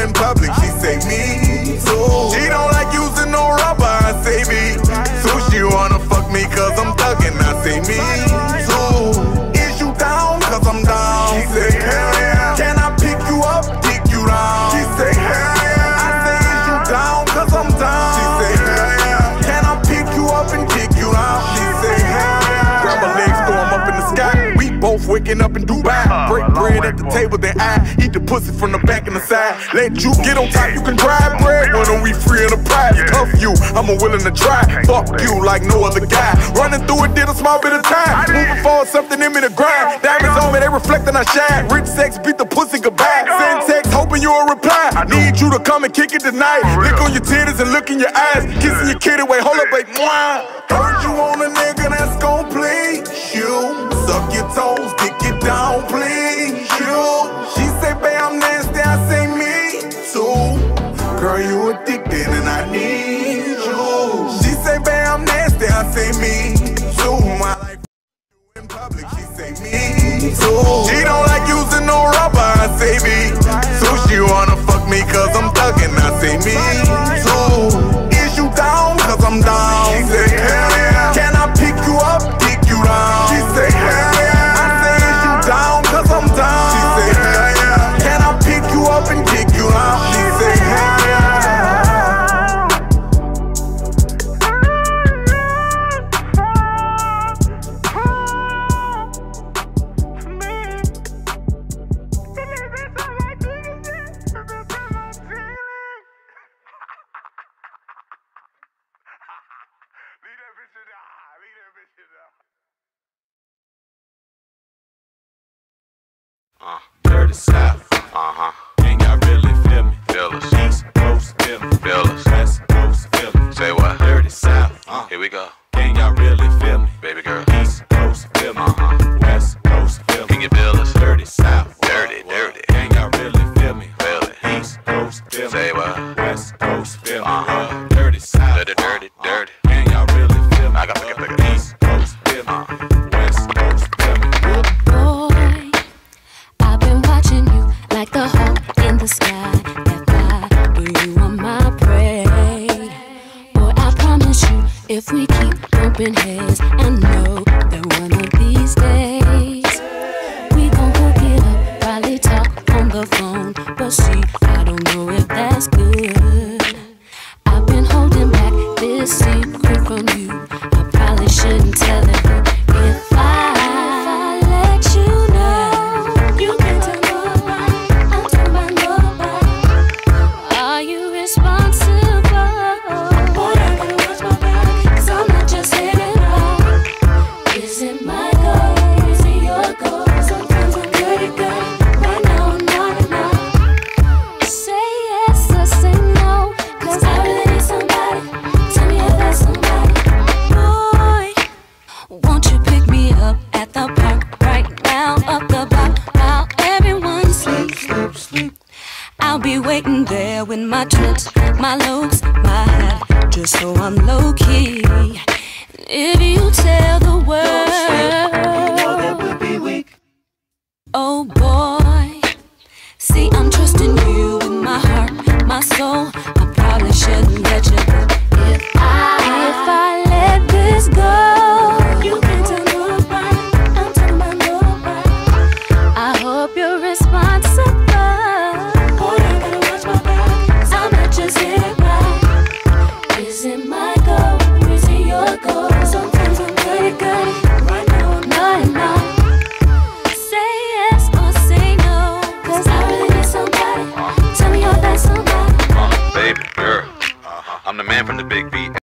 in public, she say me too. She don't like using no rubber, I say me too. She wanna fuck me cause I'm thuggin', I say me too. Is you down cause I'm down? She say hell yeah. Can I pick you up, dick you down? She say hell yeah. I say is you down cause I'm down? She say hell yeah. Can I pick you up and dick you down? She say hell yeah. Grab my legs, throw 'em up in the sky. We both waking up in Dubai. Break bread at the table, then I eat the pussy from the back and the side. Let you get on top, you can drive bread. When we free of the prize, cuff you, I'm willing to try. Fuck you like no other guy. Running through it, did a small bit of time. Moving forward, something in me to grind. Diamonds on me, they reflect and I shine. Rich sex, beat the pussy goodbye. Send text, hoping you'll reply. Need you to come and kick it tonight. Lick on your titties and look in your eyes. Kissing your kitty, wait, hold up, wait, mwah. Heard you on a nigga that's gon' please you. Suck your toes, dick it down, please you. She say, babe, I'm nasty, I say me too. Girl, you addicted and I need you. She say, babe, I'm nasty, I say me too. My life in public, she say me too. She don't like using no rubber, I say me too. She wanna fuck me cause I'm thuggin', I say me too. Is you down cause I'm down? She say, hell yeah. Can I pick you up, dick you down? She say, hell yeah. I say, is you down cause I'm down? She say, hell yeah. Can I pick you up and dick you down? She say, hell yeah. Dirty South, Ain't y'all really feel me? Feel us. East Coast, feel me? Feel us. West Coast, feel me? Say what? Dirty South, Here we go. Ain't y'all really feel me? Baby girl. East Coast, feel me? West Coast, feel me? Can you feel us? Dirty South, Dirty, dirty. Ain't y'all really feel me? Feel it. East Coast, feel me? Say what? West Coast, feel me? Dirty South, Dirty, dirty, dirty. Ain't y'all really feel me? I got pick it. East Coast, feel me? West Coast, feel me? Boy, I've been watching you like the hawk in the sky. That fly, but you are my prey. Boy, I promise you, if we keep bumping heads, I know that one of these days we gon' hook it up, probably talk on the phone. But see, I don't know if that's good. I've been holding back this secret from you. I probably shouldn't tell it, but if I let you know, you can tell nobody, I'm told by nobody. Are you responsible? Boy, I gotta watch my back, 'cause I'm not just hanging out. Is it my goal? Is it your goal? Sometimes I'm dirty, good. Right now I'm not enough. Say yes or say no, 'cause I really need somebody. Tell me if that's somebody. Boy, won't you pick me up at the park right now, up the block, while everyone sleep. I'll be waiting there with my trips, my looks, my hat, just so I'm low key. If you tell the world, that would be weak. oh boy, see I'm trusting you with my heart, my soul. I probably shouldn't let you go. If I let this go, you can't tell nobody, I'm talking about nobody. I hope you're responsible. Boy, I gotta watch my back, 'cause I'm not just getting by. Is it my goal? Is it your goal? Sometimes I'm dirty, good. Right now I'm not enough. Say yes or say no, 'cause I really need somebody. Tell me you're that somebody. Baby girl. I'm the man from the big beat.